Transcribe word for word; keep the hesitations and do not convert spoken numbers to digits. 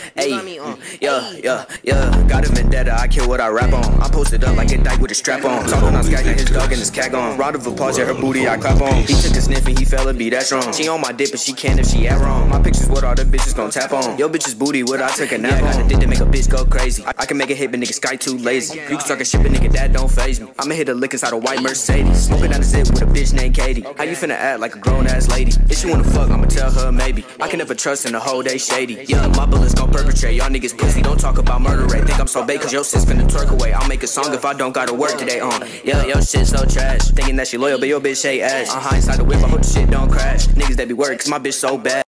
Hey, yeah, yeah, yeah. Got a vendetta, I kill what I rap on. I'm posted up like a dyke with a strap on. Talking on Skype, his dog and his cat on. Round of applause, yeah, her booty I clap on. He took a sniff and he fell and be that strong. She on my dick, but she can if she act wrong. My pictures, what all the bitches gon' tap on. Yo, bitch's booty, what I took a nap on. Got a dick to make a bitch go crazy. I, I can make a hit, but nigga Sky too lazy. You can talk a shit, but nigga that don't phase me. I'ma hit a lick inside a white Mercedes. Smoking down the zip with a bitch named Katie. How you finna act like a grown ass lady? If she wanna fuck, I'ma tell her maybe. I can never trust in the whole day shady. Yeah, my bullets gon' perpetrate. Y'all niggas pussy, don't talk about murder rate. Think I'm so bait cause your sis finna twerk away. I'll make a song if I don't gotta work today on. Yeah, your shit so trash. Thinking that she loyal, but your bitch ain't ass. I'm high inside the whip, I hope the shit don't crash. Niggas that be worried cause my bitch so bad.